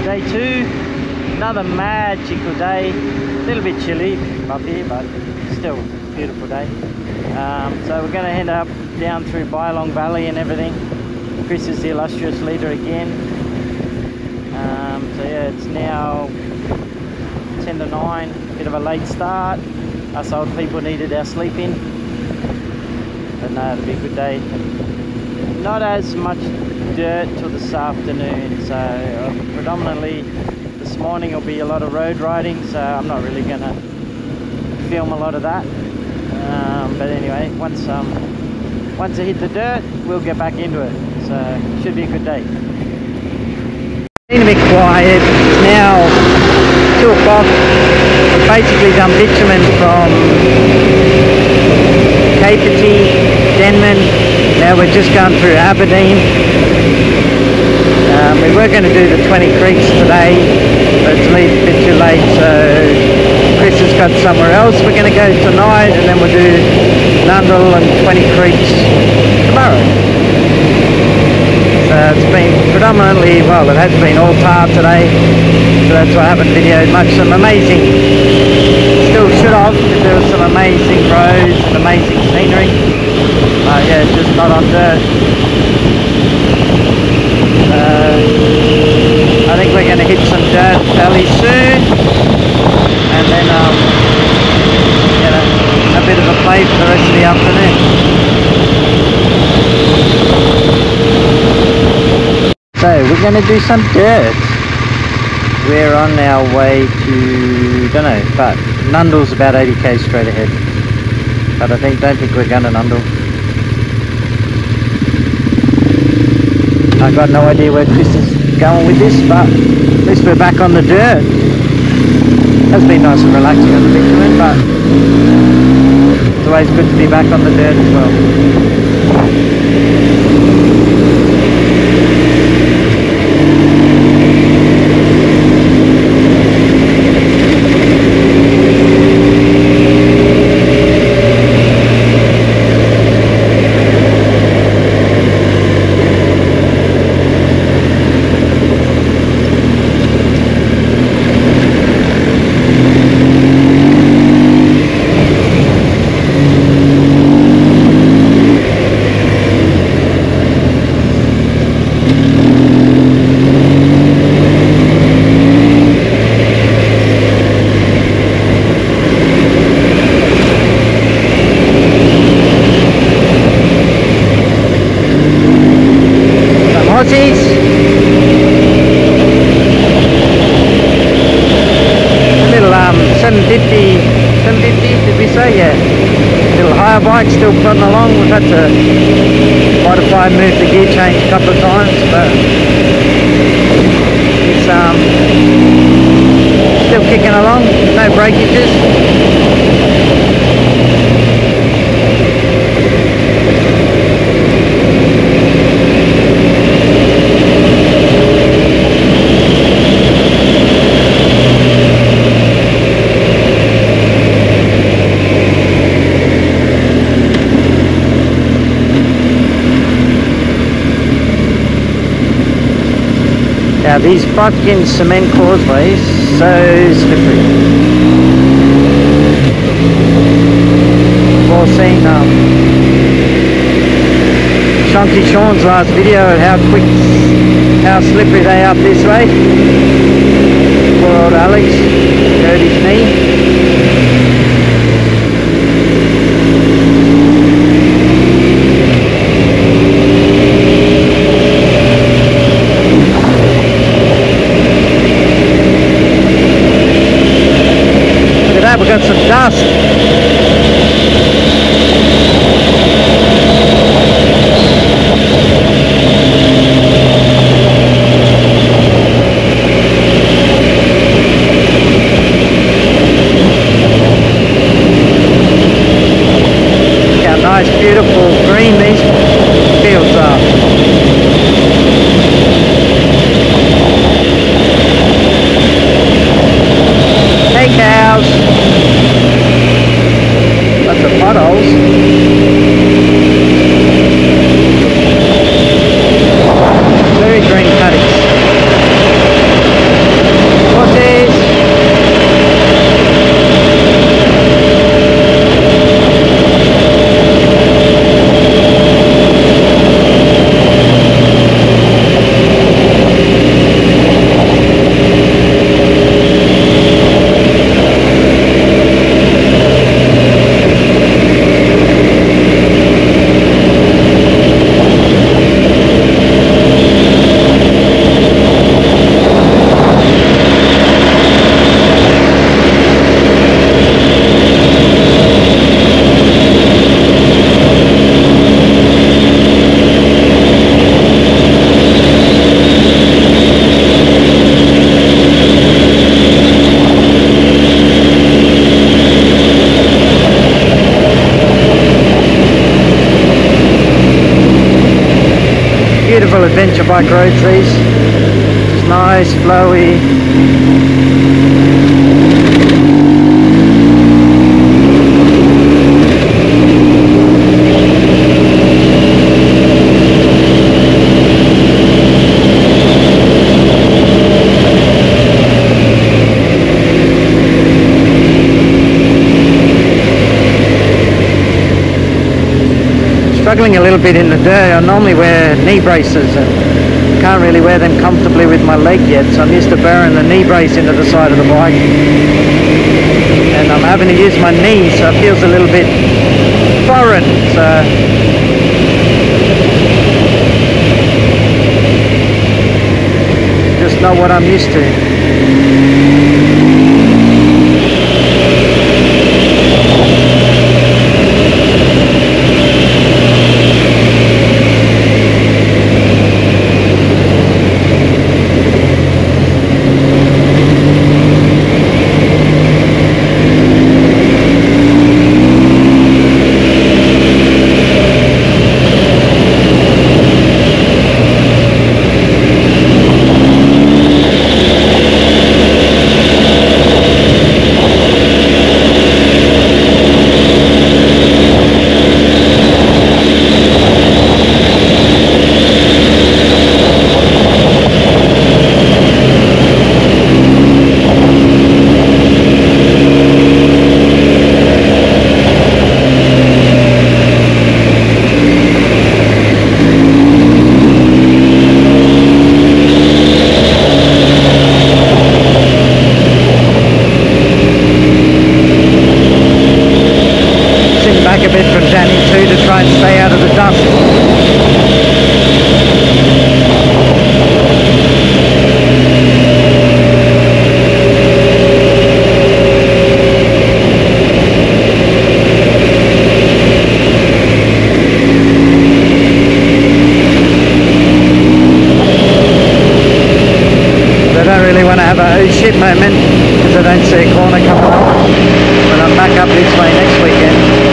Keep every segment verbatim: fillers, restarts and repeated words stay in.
day two. Another magical day. A little bit chilly up here, but still a beautiful day. Um, so we're going to head up down through Bylong Valley and everything. Chris is the illustrious leader again. Um, so yeah, it's now ten to nine, bit of a late start. Us old people needed our sleep in. But no, it'll be a good day. Not as much dirt till this afternoon, so uh, predominantly this morning will be a lot of road riding, so I'm not really going to film a lot of that. Um, but anyway, once um, once I hit the dirt, we'll get back into it. So should be a good day. Been a bit quiet. It's now two o'clock. We've basically done bitumen from Capertee, Denman. Now we're just going through Aberdeen. Um, we were going to do the twenty creeks today, but it's a bit too late, so Chris has got somewhere else we're going to go tonight, and then we'll do Nundle and twenty creeks tomorrow. So it's been predominantly, well, it has been all tar today, so that's why I haven't videoed much. Some amazing, still should have, there was some amazing roads and amazing scenery. Uh, yeah, it's just not on dirt. Uh, I think we're going to hit some dirt fairly soon, and then um, get a, a bit of a play for the rest of the afternoon. So we're going to do some dirt. We're on our way to, don't know, but Nundle's about eighty k straight ahead. But I think, don't think we're going to Nundle. I've got no idea where Chris is going with this, but at least we're back on the dirt. Has been nice and relaxing on the bitumen, but it's always good to be back on the dirt as well. Bike still plodding along. We've had to modify and move the gear change a couple of times, but it's um, still kicking along, no breakages. Now these fucking cement causeways, so slippery. We've all seen um, Chunky Sean's last video and how quick, how slippery they are up this way. Poor old Alex, hurt his knee. We've got some dust. Look how nice, beautiful green these fields are. Hey cows. typical adventure bike roads these. It's nice, flowy. Struggling a little bit in the dirt. I normally wear knee braces and can't really wear them comfortably with my leg yet, so I'm used to burrowing the knee brace into the side of the bike, and I'm having to use my knee, so it feels a little bit foreign, so just not what I'm used to. Back a bit from Danny too to try and stay out of the dust. I don't really want to have a oh shit moment because I don't see a corner coming up when I'm back up this way next weekend.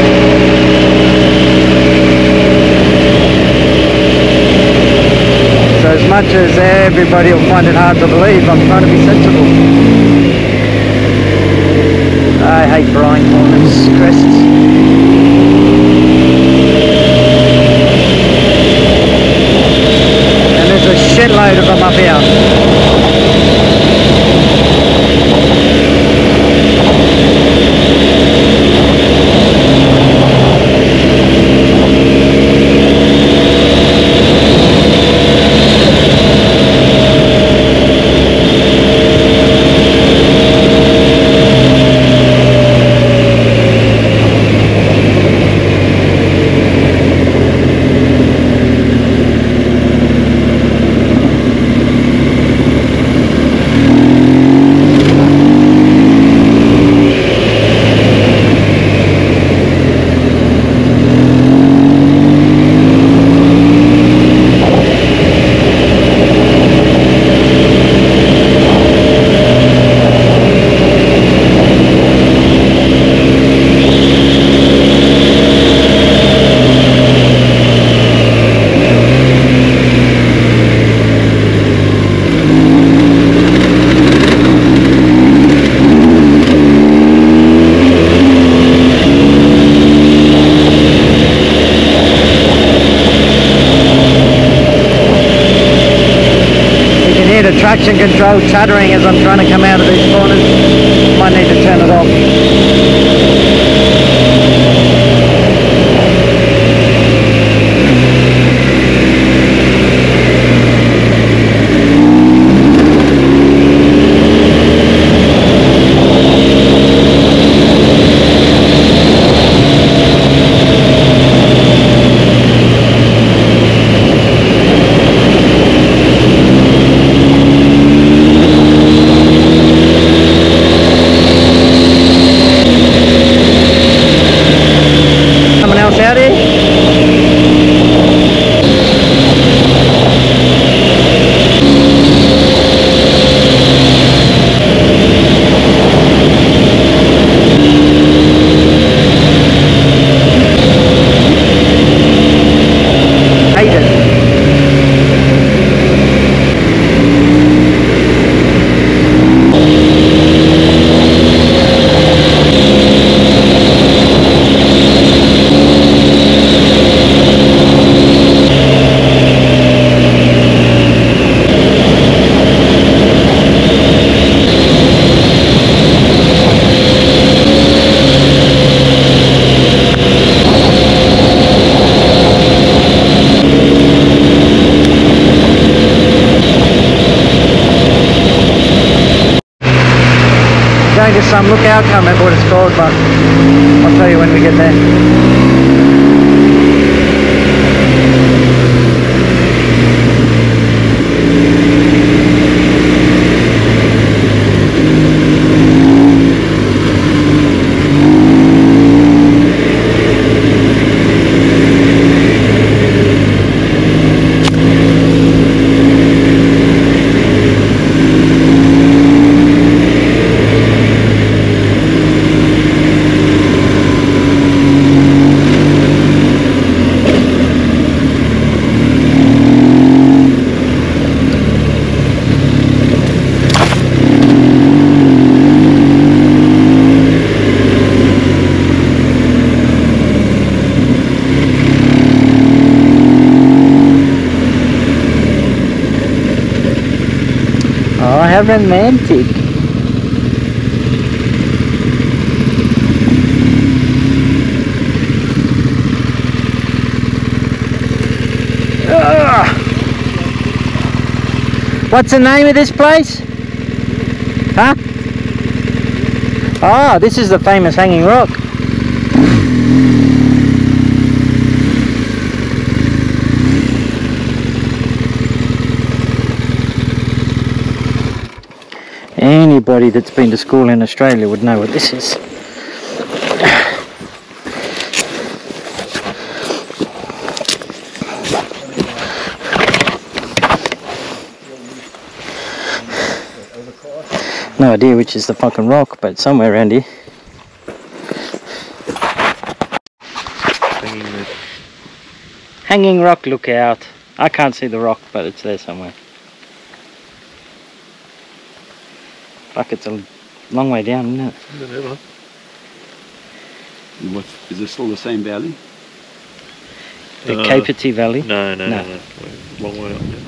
So as much as everybody will find it hard to believe, I'm trying to be sensible. I hate brine corners, crests. And there's a shitload of them up here. The traction control chattering as I'm trying to come out of these corners. Might need to turn it off. some lookout, can't remember what it's called, but I'll tell you when we get there. Oh, how romantic. Ugh. What's the name of this place? Huh? Oh, this is the famous Hanging Rock. Anybody that's been to school in Australia would know what this is. No idea which is the fucking rock, but somewhere around here. Hanging Rock Lookout. I can't see the rock, but it's there somewhere. Fuck, it's a long way down, isn't it? What, is this still the same valley? The Uh, Kapiti Valley? No, no, No. no, no. Long way up there.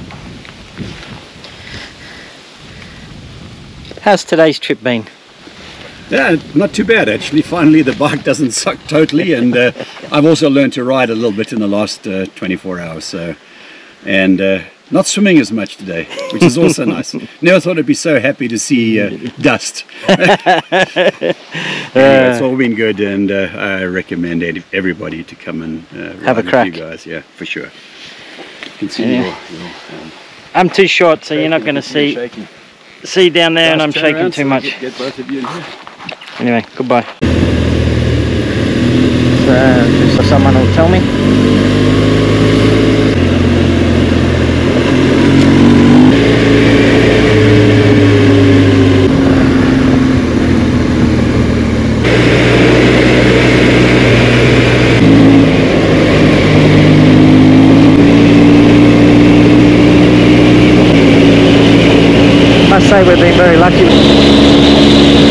How's today's trip been? Yeah, not too bad actually. Finally the bike doesn't suck totally, and uh, I've also learned to ride a little bit in the last uh, twenty-four hours. So, and uh, not swimming as much today, which is also nice. Never thought I'd be so happy to see uh, dust. Anyway, it's all been good, and uh, I recommend ed- everybody to come and uh, Have a ride with crack. you guys. Yeah, for sure. You can see Yeah. your, your, um, I'm too short, so you're not going to see shaking. see down there, and I'm Guys, turn shaking around too so we much. Get, get both of you in here. Anyway, goodbye. So, so someone will tell me. Must say we've been very lucky.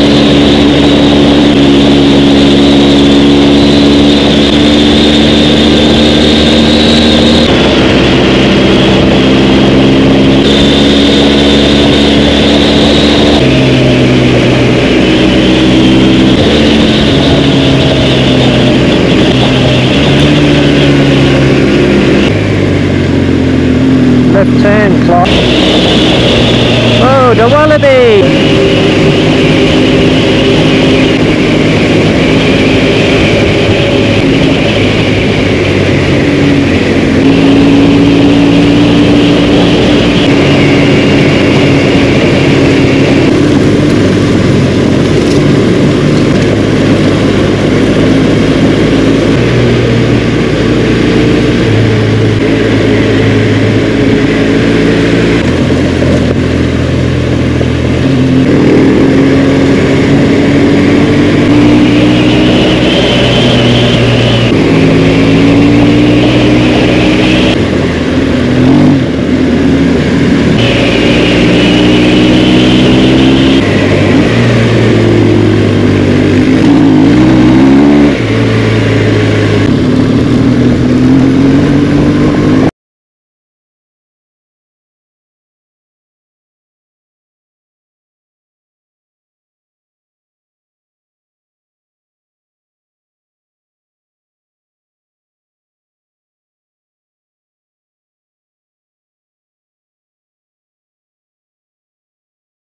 Left turn, clock. Oh, the wallaby!